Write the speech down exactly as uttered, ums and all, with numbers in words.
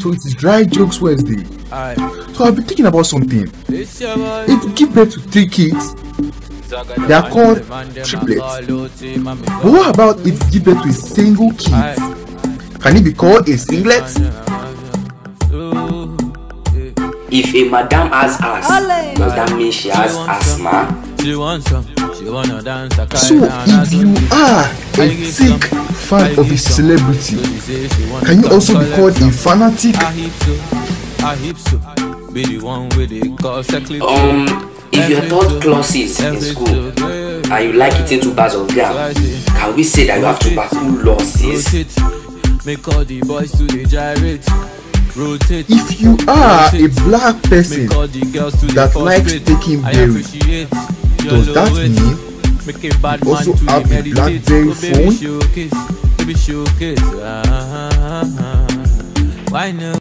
so it is Dry Jokes Wednesday. Aye. So I've been thinking about something. It's your boy. If you give birth to three kids, they are called triplets. But what about if you give birth to a single kid? Can it be called a singlet? If a madam has asthma, does that mean she has asthma? She wants some. She wanna dance. So if you are a thick fan of a celebrity, can you also be called a fanatic? Um, if you're taught classes in school and you like eating two bars of yam, can we say that you have tuberculosis? Make all the boys to the gyrate. Rotate. If you are a black person that likes taking berry, does that mean you also have a BlackBerry phone? Why not?